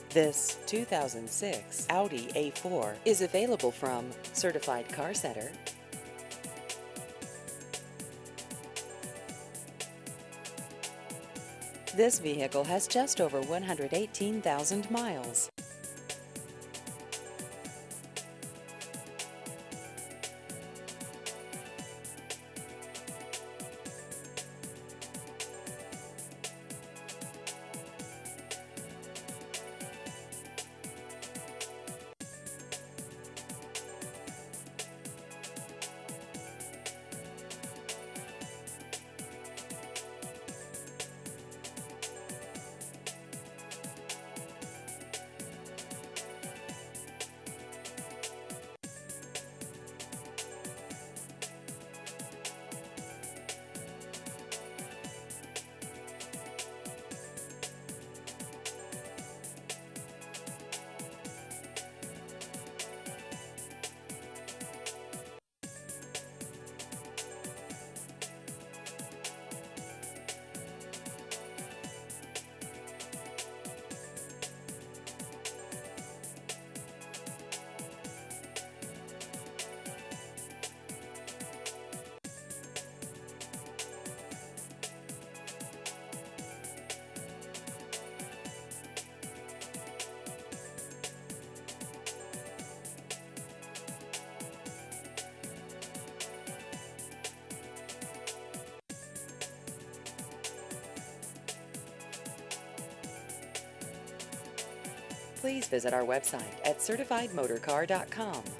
This 2006 Audi A4 is available from Certified Car Center. This vehicle has just over 118,000 miles. Please visit our website at certifiedmotorcar.com.